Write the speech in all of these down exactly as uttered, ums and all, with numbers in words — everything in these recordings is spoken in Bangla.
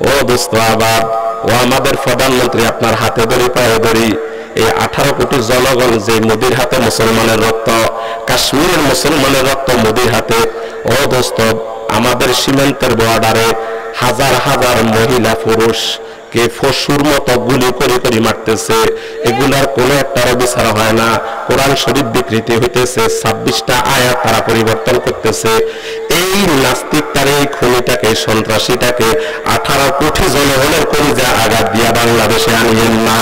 ও দোস্ত আবাব, ও আমাদের প্রধানমন্ত্রী, আপনার হাতে ধরি পায়ে ধরি, এই আঠারো কোটি জনগণ যে মোদির হাতে মুসলমানের রক্ত, কাশ্মীরের মুসলমানের রক্ত মোদির হাতে। ও দোস্ত, আমাদের সীমান্তের বর্ডারে হাজার হাজার মহিলা পুরুষ কে পশুর মতো গুলি করে করে মারতেছে, এগুলার কোনো একটারও বিচার হয় না। কোরআন শরীফ বিকৃতি হইতেছে, ছাব্বিশটা আয়াত তারা পরিবর্তন করতেছে। এই নাস্তিকটারে, এই খুনিটাকে, সন্ত্রাসীটাকে আঠারো কোটি জনগণের কলিজা আঘাত দিয়া বাংলাদেশে আনিয়েন না,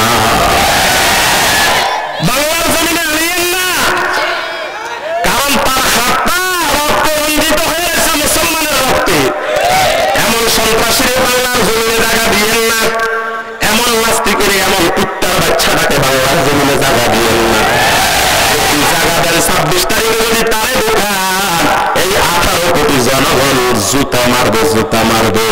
বাংলার জমিনে আনিয়েন না। কারণ তার হাতটা রক্ত রঞ্জিত হয়ে গেছে মুসলমানের রক্তে। এমন সন্ত্রাসীরে বাংলার জমিনে জায়গা দিয়েন না, এমন নাস্তিকের, এমন কুত্তার বাচ্চাটাকে বাংলার জমিনে জায়গা দিয়েন না। জায়গা দেন ছাব্বিশ তারিখে যদি তারে ঢোকান, এই আঠারো কোটি জনগণ জুতা মারবে, জুতা মারবে।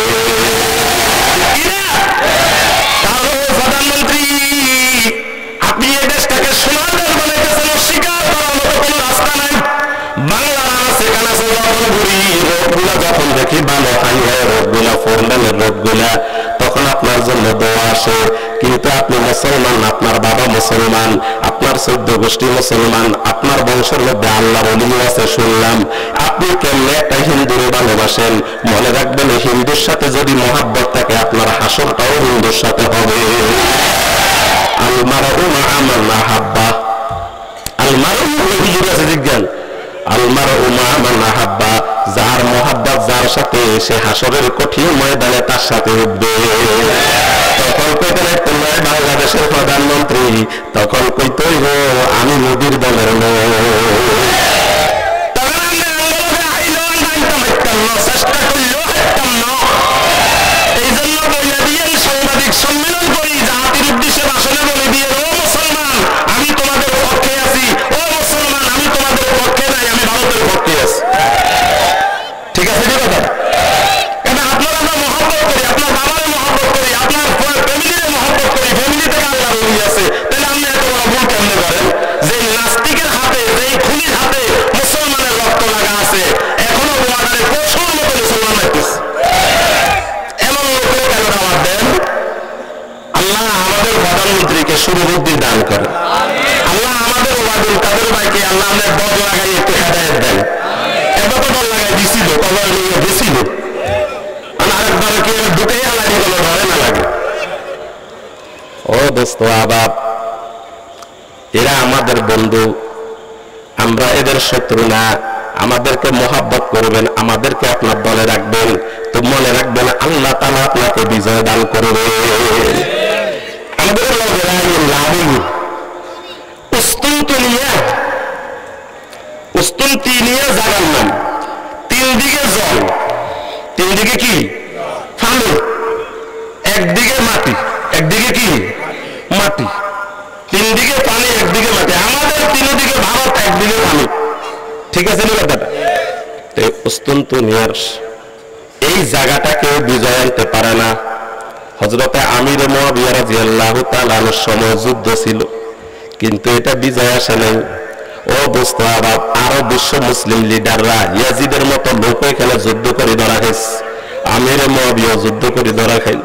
প্রধানমন্ত্রী, আপনি এই দেশটাকে সোনার দেশ বানাইতেছেন, অস্বীকার করার মতো কোনো রাস্তা নাই। বাংলা আছে কানাচে যখন ঘুরি, রোগগুলা যখন দেখি ভালো খাই হয়, রোগগুলা ফোরলেনের রোগগুলা, তখন আপনার জন্য দোয়া আসে। কিন্তু আপনি মুসলমান, আপনার বাবা মুসলমান, আপনার চৌদ্দ গোষ্ঠী মুসলমান, আপনার বংশের মধ্যে আল্লাহর ওলি আছে শুনলাম। আপনি কেমনে একটা হিন্দুরে ভালোবাসেন? মনে রাখবেন, হিন্দুর সাথে যদি মহাব্বত থাকে, আপনার হাসরটাও হিন্দুর সাথে হবে। আলমারউ মা মান আহাব্বা, আলমারউ হুজুর আছে বিজ্ঞান, আলমারউ মা মান আহাব্বা, যার মহাব্বত যার সাথে, সে হাসরের কঠিন ময়দানে তার সাথে উঠবে। তখন কইতে লাগতো নয় বাংলাদেশের প্রধানমন্ত্রী, তখন কইতই গো আমি মোদির দলের লোক। চেষ্টা করলেও হাঁটতাম না। এই জন্য বলে দিয়ে সাংবাদিক সম্মেলন করি, জাতির উদ্দেশ্যে ভাষণে বলে দিয়ে, ও মুসলমান আমি তোমাদের পক্ষে আছি, ও মুসলমান আমি তোমাদের পক্ষে নাই, আমি ভারতের পক্ষে আছি। ঠিক আছে কি কথা? কেন আপনার আমরা মহব্বত করি, আপনার বাবারে মহব্বত করি, আপনার ফ্যামিলিরে মহব্বত করি, ফ্যামিলি থেকে আল্লাহ রলি আছে, তাহলে আপনি এত বড় ভুল কেমনে করেন? যে নাস্তিকের হাতে, যে খুনির হাতে মুসলমানের রক্ত লাগা আছে, এখনো বর্ডারে পশুর মতো মুসলমান লাগতেছে। এমন লোকের কেন দাওয়াত দেন? আল্লাহ আমাদের প্রধানমন্ত্রীকে সুবুদ্ধি দান করে, আল্লাহ আমাদের ওবায়দুল কাদের ভাইকে আল্লাহ আমাদের দল লাগাই একটু হেদায়েত দেন। এবার তো দল লাগাই দিছিল, কবর নিয়ে দিছিল, আরেকবার কি দুটাই আল্লাহ কোনো ধরে না লাগে। ও দোস্ত আবাব, এরা আমাদের বন্ধু, আমরা এদের শত্রু না। আমাদেরকে মহাব্বত করবেন, আমাদেরকে আপনার দলে রাখবেন, তো মনে রাখবেন আল্লাহ তাআলা আপনাকে বিজয় দান করবে। আমাদের উস্তুনতুনিয়া, উস্তুনতুনিয়া জায়গার নাম, তিন দিকে জল, তিন দিকে কি ফালু, একদিকে মাটি, একদিকে কি মাটি, তিন দিকে পানি, একদিকে মাটি। আমাদের তিন দিকে ভারত, একদিকে পানি। ঠিক আছে না কথাটা? উস্তুনতুনিয়ার এই জায়গাটাকে বিজয় আনতে পারে না। হযরতে আমির মুআবিয়া রাদিয়াল্লাহু তাআলা আনহুর সময় যুদ্ধ ছিল, কিন্তু এটা বিজয় আসে নাই। ও দোস্ত আবাব, আরো বিশ্ব মুসলিম লিডাররা ইয়াজিদের মতো লোক এখানে যুদ্ধ করে ধরা খাইছে, আমির মুআবিয়া যুদ্ধ করে ধরা খাইল।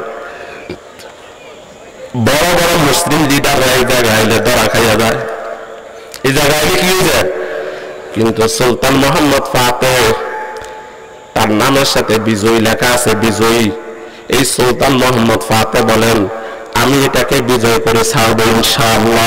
বড় বড় মুসলিম লিডাররা এই জায়গায় আইলে ধরা খাইয়া যায়, এই জায়গায় কি হয়ে যায়। কিন্তু সুলতান মোহাম্মদ ফাতেহ, তার নামের সাথে বিজয়ী লেখা আছে, বিজয়ী। এই সুলতান মোহাম্মদ ফাতেহ বলেন, আমি এটাকে বিজয় করে ছাড়ব ইনশাআল্লাহ,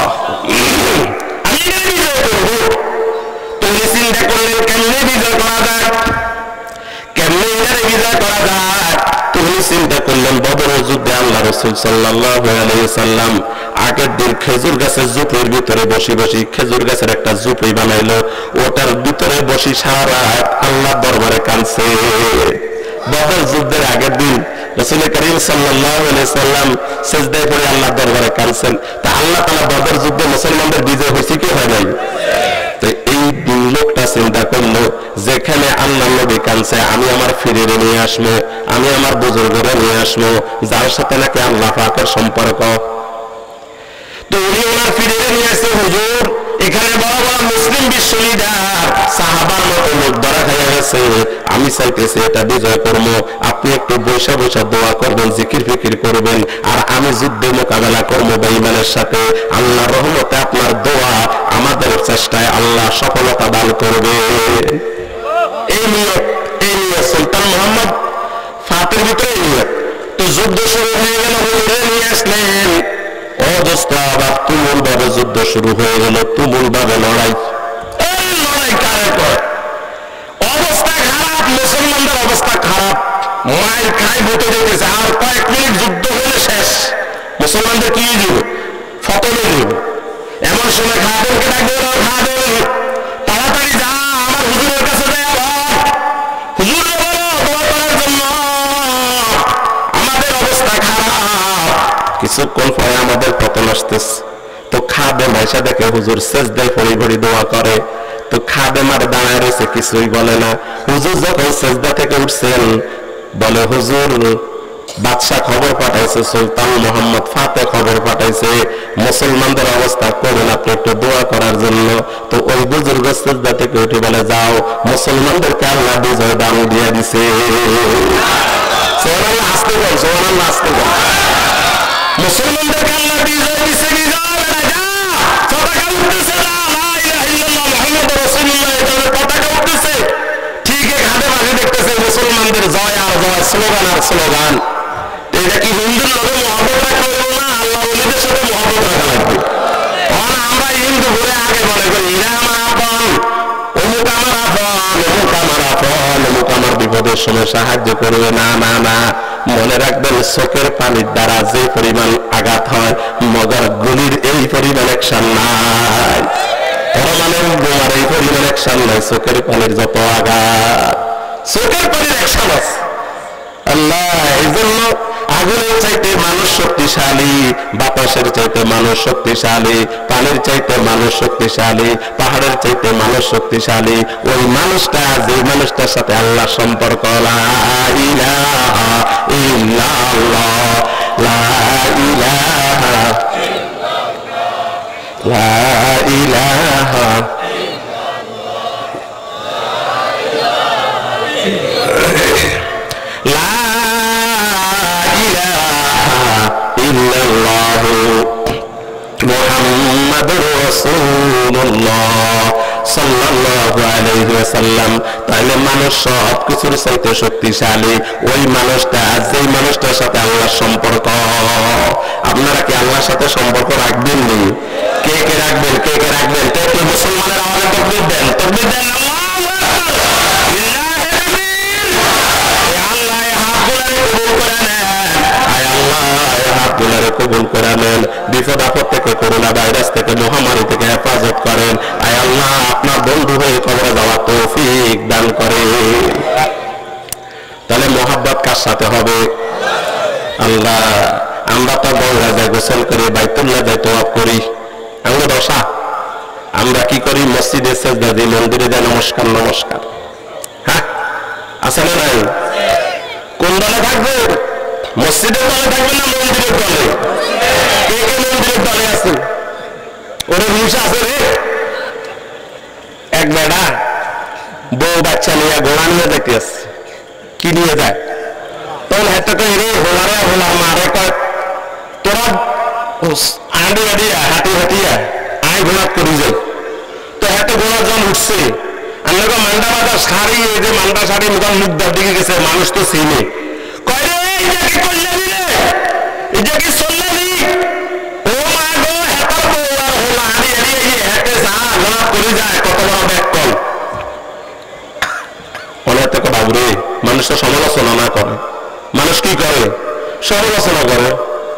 আমি এটা বিজয় করব। তুমি চিন্তা করলেন কেমনে বিজয় করা যায়, কেমনে এটাকে বিজয় করা যায়? তুমি চিন্তা করলেন বদরের যুদ্ধে আল্লাহ রাসূল সাল্লাল্লাহু আলাইহি ওয়াসাল্লাম আগের দিন খেজুর গাছের ঝুপড়ির ভিতরে বসে বসে খেজুর গাছের একটা ঝুপড়ি বানাইলো, ওটার ভিতরে বসে সারা রাত আল্লাহ দরবারে কাঁদছে। বদর যুদ্ধের আগের দিন রাসূল করিম সাল্লাল্লাহু আলাইহি ওয়াসাল্লাম সিজদায় পড়ে আল্লাহ দরবারে কাঁদছেন। তা আল্লাহ তাআলা বদর যুদ্ধে মুসলমানদের বিজয় হয়েছে কি হয় নাই? তো এই দিন লোকটা চিন্তা করলো, যেখানে আল্লাহ নবী কাঁদছে, আমি আমার ফিরে নিয়ে আসবো, আমি আমার বুজুর্গরা নিয়ে আসবো, যার সাথে নাকি আল্লাহ পাকের সম্পর্ক। তো উনি ওনার ফিরে নিয়ে আসছে, হুজুর এখানে বড় বড় মুসলিম বিশ্ব লিডার সাহাবার মতো লোক ধরা খাইয়া গেছে, আমি চাইতেছি এটা বিজয় কর্ম। আপনি একটু বৈশা বৈশা দোয়া করবেন, জিকির ফিকির করবেন, আর আমি যুদ্ধে মোকাবেলা করবো বেঈমানের সাথে। আল্লাহর রহমতে আপনার দোয়া আমাদের চেষ্টায় আল্লাহ সফলতা দান করবে। এই নিয়ত, এই নিয়ত সুলতান মোহাম্মদ ফাতের ভিতরে নিয়ত। তো যুদ্ধ শুরু হয়ে গেল, হুজুরে নিয়ে আসলেন। ও দোস্ত, আবার তুমুল ভাবে যুদ্ধ শুরু হয়ে গেল, তুমুল ভাবে লড়াই। এই লড়াই কারে কর, অবস্থা খারাপ, মুসলমানদের অবস্থা খারাপ, মায়ের খাই ভুতে যেতেছে। আর কয়েক মিনিট যুদ্ধ হলে শেষ, মুসলমানদের কি যুগ, ফতলে যুগ। এমন সময় খাদেমকে ডাকবে, খাদেম তাড়াতাড়ি যা, আমার হুজুরের কাছে যায়, হুজুরে বলো দোয়া করার জন্য, আমাদের অবস্থা খারাপ। কিছুক্ষণ পরে আমাদের পতন আসতেছে। তো খাদেম আয়সা দেখে হুজুর সেজদায় পড়ি পড়ি দোয়া করে। তো খাদেম আর দাঁড়ায় রয়েছে, কিছুই বলে না। হুজুর যখন সেজদা থেকে উঠছেন, বলে হুজুর বাদশাহ খবর পাঠাইছে, সুলতান মোহাম্মদ ফাতে খবর পাঠাইছে মুসলমানদের অবস্থা করুন, আপনি একটু দোয়া করার জন্য। তো ওই বুজুর্গ সেজদা থেকে উঠে বলে, যাও, মুসলমানদেরকে আল্লাহ বিজয় দান দিয়ে দিছে। সুবহানাল্লাহ, আসতে বল, সুবহানাল্লাহ, আসতে বল। মুসলমানদেরকে আল্লাহ বিজয় দিছে, বিজয় বেটা যা, পতাকা উঠতেছে, লা ইলাহা ইল্লাল্লাহ মুহাম্মাদুর রাসূলুল্লাহ, এটা পতাকা উঠতেছে। ঠিক এই ঘাটে বাজে দেখতেছে মুসলমানদের জয় আর জয়, স্লোগান আর স্লোগান। এটা কি হিন্দুর লোকের মহব্বত রাখা হইব না, আল্লাহ ওলিদের সাথে মহব্বত রাখা লাগবে। আমরা হিন্দু ঘুরে আগে মনে করি এরা আমার আপন, অমুক আমার আপন, অমুক আমার আপন, অমুক আমার বিপদের সময় সাহায্য করবে। না না না, মনে রাখবেন চোখের পানির দ্বারা যে পরিমাণ আঘাত হয়, মগর গুলির এই পরিমাণ অ্যাকশন নাই, পরমাণুর বোমার এই পরিমাণ অ্যাকশন নাই। চোখের পানির যত আঘাত, চোখের পানির অ্যাকশন আছে। আল্লাহ এই জন্য আগুনের চাইতে মানুষ শক্তিশালী, বাতাসের চাইতে মানুষ শক্তিশালী, পানির চাইতে মানুষ শক্তিশালী, পাহাড়ের চাইতে মানুষ শক্তিশালী। ওই মানুষটা, যে মানুষটার সাথে আল্লাহ সম্পর্ক, লা ইলাহা ইল্লাল্লাহ, লা ইলাহা লা ইলাহা মুহাম্মাদুর রাসূলুল্লাহ সাল্লাল্লাহু আলাইহি ওয়াসাল্লাম। তাহলে মানুষ সব কিছুর চাইতে শক্তিশালী। ওই মানুষটা, যেই মানুষটার সাথে আল্লাহর সম্পর্ক। আপনারা কি আল্লাহর সাথে সম্পর্ক রাখবেন? নি কে কে রাখবেন? কে কে রাখবেন? কে কে মুসলমানের আওয়াজে তাকবীর দেন, তাকবীর দেন। আল্লাহু আকবার, লিল্লাহি তাকবীর। আল্লাহ এই হাতগুলোরে কবুল করে নেন, আয় আল্লাহ এই হাতগুলোরে কবুল করে নেন। বিপদ আপদ থেকে, করোনা ভাইরাস থেকে, মহামারী থেকে হেফাজত করেন। আয় আল্লাহ আপনার বন্ধু হয়ে কবরে যাওয়ার তৌফিক দান করেন। তাহলে মোহাব্বত কার সাথে হবে? আল্লাহ। আমরা তো গঙ্গা যায় গোসল করি, বাইতুল্লাহ যায় তওয়াফ করি, আমরা দশা। আমরা কি করি? মসজিদে সেজদা দিই, মন্দিরে যায় নমস্কার নমস্কার। হ্যাঁ, আছে না নাই? কোন দলে থাকবে? মসজিদের দলে থাকবে না মন্দিরের দলে? কে কে মন্দিরের দলে আছে? ওরে হিংসা আছে রে। এক বেড়া বউ বাচ্চা নিয়ে ঘোড়া নিয়ে দেখতে আসছে, কি নিয়ে যায়? তখন হেঁটে তো রে হোলারে হোলা মারে কয়, তোরা আন্ডি হাঁটিয়া হাঁটি হাঁটিয়া আয় ঘোড়া করি যাই। তো হেঁটে ঘোড়া যখন উঠছে, আমরা মান্ডা বাজার শাড়ি, এই যে মান্ডা শাড়ি মুখ মুখদার দিকে গেছে, মানুষ তো চিনে। কয় রে এটা কি করলে রে, এটা কি চললে নি? ও মা গো, হেঁটার বউ আর হোলা হাঁড়ি হাঁড়িয়ে হেঁটে যা ঘোড়া করে যায়, কত বড় ব্যাগ কল। অনেক থেকে বাবুরে, মানুষ তো সমালোচনা না করে, মানুষ কি করে? সমালোচনা করে।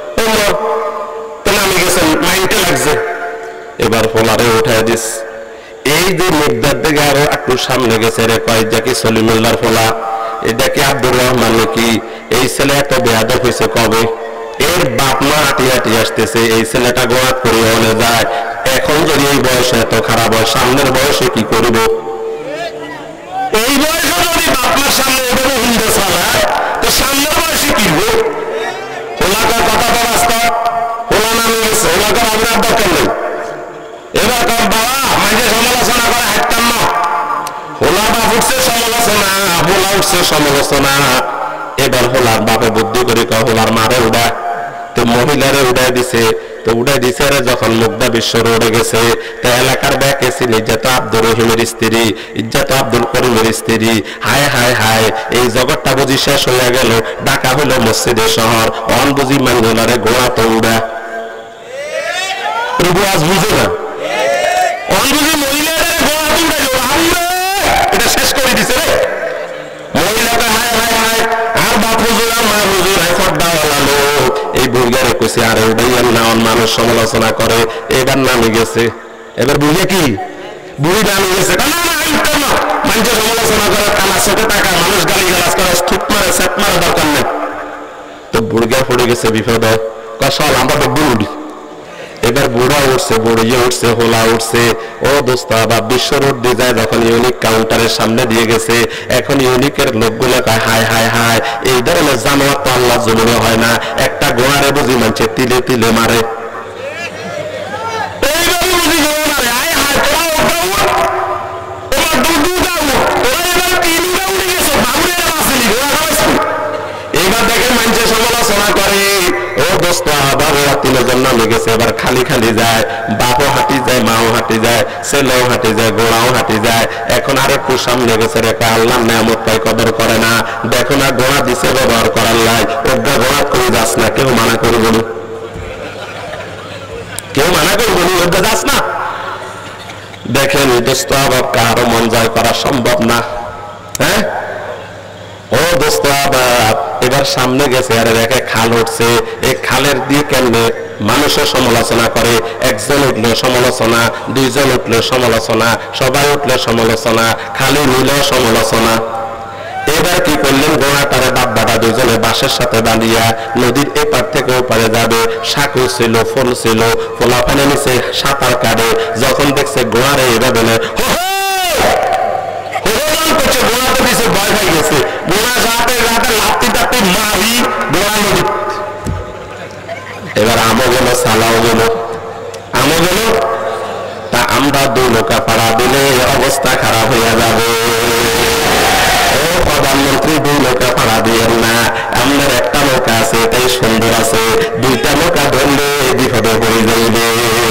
আমি গেছেন মাইন্ডে লাগছে, এবার পোলারে উঠাই দিস। এই যে মুদ্রার দিকে আরো একটু সামনে গেছে রে, কয় দেখি সলিমুল্লাহর পোলা, এটা কি আব্দুর রহমান নাকি? এই ছেলে একটা বেয়াদব হয়েছে কবে? এর বাপ মা হাঁটি হাঁটি আসতেছে, এই ছেলেটা গোয়াত করে অনে যায়। এখন যদি এই বয়সে এত খারাপ হয়, সামনের বয়সে কি করব? এই বয়সে যদি বাপ মার সামনে এভাবে হিন্দু চালায়, তো সামনের বয়সে কি হোক? ওলাকার কথা তো রাস্তা, ওলা নামে গেছে, ওলাকার আগ্রার দরকার নেই। এবার কম বাবা মাঝে সমালোচনা করে, সমালোচনা। এবার হোলার বাপে বুদ্ধি করে কয় হোলার মারে উড়া, তো মহিলারে উড়াই দিছে, তো উড়াই দিছে রে যখন মুগ্ধা বিশ্বর উড়ে গেছে, তো এলাকার ব্যাকে ছিল ইজ্জাত আব্দুর রহিমের স্ত্রী, ইজ্জাত আব্দুল করিমের স্ত্রী। হায় হায় হায়, এই জগৎটা বুঝি শেষ হইয়া গেল। ঢাকা হইল মসজিদের শহর, অন বুঝি মানগুলারে গোড়া তো উড়া। প্রভু আজ বুঝে না, অন বুঝি মহিলারে গোড়া তো উড়াইল, আমরা এটা শেষ করে দিছে রে। মহিলাকে হায় হায় হায়, আর বাপ হুজুর আর মা হুজুর হায় ফর্দাওয়ালা লোক। এই বুড়িয়ারে কইছে আরে উড়াইয়ার না, অন মানুষ সমালোচনা করে, এবার নামে গেছে। এবার বুড়িয়া কি বুড়ি নামে গেছে, না না না না, মানুষের সমালোচনা করে, কানা চোখে টাকা, মানুষ গালি গালাজ করে, স্থুপ মারে সেট মারে, দরকার নেই। তো বুড়িয়া পড়ে গেছে বিপদে, কসল আমরা তো বুড়ি। এবার বুড়া উঠছে, বুড়িয়ে উঠছে, হোলা উঠছে। ও দোস্ত আবার বিশ্ব রোড দিয়ে যায়, যখন ইউনিক কাউন্টারের সামনে দিয়ে গেছে, এখন ইউনিকের লোকগুলো কয় হায় হায় হায়, এই ধরনের জানোয়ার তো আল্লাহ জমিনে হয় না। একটা গোয়ারে বুঝি মানছে তিলে তিলে মারে, এইভাবে বুঝি গোয়া মারে। হায় হায়, তোরা ওটা তোমার দুধু দাও, তোরা এবার তিন উড়ে উড়ে গেছো, বাবুরের আসেনি গোয়া খাওয়াইছো। এইবার দেখে মানুষের সমালোচনা করে। ও দোস্ত বাবুরা তিনজন নামে গেছে, এবার খালি খালি যায়, বাপও হাঁটি যায়, মাও হাঁটি যায়, ছেলেও হাঁটি যায়, গোড়াও হাঁটি যায়। এখন আর একটু সামনে গেছে রেখে আল্লাহ নেয়ামত পাই কদর করে না। দেখো না গোড়া দিছে ব্যবহার করার লাই, ওটা গোড়া করে যাস না, কেউ মানা করবো না, কেউ মানা করবো না, ওটা যাস না। দেখেন দোস্ত আবার কারো মন জয় করা সম্ভব না। হ্যাঁ ও দোস্ত আবার এবার সামনে গেছে, আরে দেখে খাল উঠছে, এই খালের দিয়ে কেমনে মানুষের সমালোচনা করে। একজন উঠলে সমালোচনা, দুইজন উঠলে সমালোচনা, সবাই উঠলে সমালোচনা, খালি নিলেও সমালোচনা। এবার কি করলেন, গোড়াটারে বাব্বাটা দুজনে বাঁশের সাথে বাঁধিয়া নদীর এপার থেকে ওপারে যাবে। সাঁকু ছিল, ফুল ছিল, ফোলা ফানে নিচে সাঁতার কাটে। যখন দেখছে গোড়ারে এভাবে করছে, গোড়াতে দিছে, ভয় হয়ে গেছে। গোড়া যাতে যাতে লাপতি টাপতি মারি গোড়া নদী। এবার আমও গেল, সালাও গেল, আমও গেল। তা আমরা দু নৌকা পাড়া দিলে অবস্থা খারাপ হইয়া যাবে। ও প্রধানমন্ত্রী, দুই নৌকা পাড়া দিয়েন না, আপনার একটা নৌকা আছে, এটাই সুন্দর আছে, দুইটা নৌকা ধরলে বিপদে পড়ে যাইবে।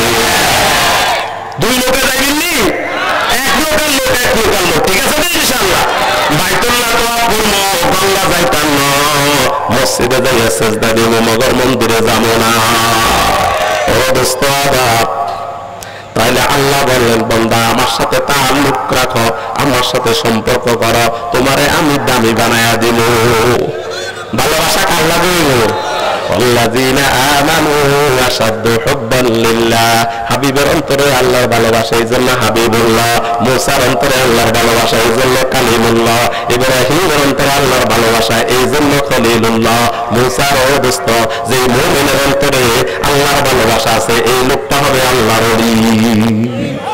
দুই নৌকা যাইবেননি, এক নৌকার লোক, এক নৌকার লোক, ঠিক আছে ইনশাআল্লাহ। বাইতুল্লাহ তো পূর্ণ, গঙ্গা যাইতাম না, মসজিদে যাইয়া সেজদা দিব, মগর মন্দিরে যাবো না। ও দোস্ত আবার তাইলে আল্লাহ বললেন, বান্দা আমার সাথে তাআল্লুক রাখো, আমার সাথে সম্পর্ক করো, তোমারে আমি দামি বানায়া দিব। ভালোবাসা কার লাগে? আল্লাযীনা আমানু আশাদ্দু হুব্বান লিল্লাহ। হাবিবের অন্তরে আল্লাহর ভালোবাসা, এই জন্য হাবিবুল্লাহ। মুসার অন্তরে আল্লাহর ভালোবাসা, এই জন্য কালিমুল্লাহ। ইব্রাহিমের অন্তরে আল্লাহর ভালোবাসা, এই জন্য খলিলুল্লাহ। মুসার ও দোস্ত, যে মুমিনের অন্তরে আল্লাহর ভালোবাসা আছে, এই লোকটা হবে আল্লাহর ওলি।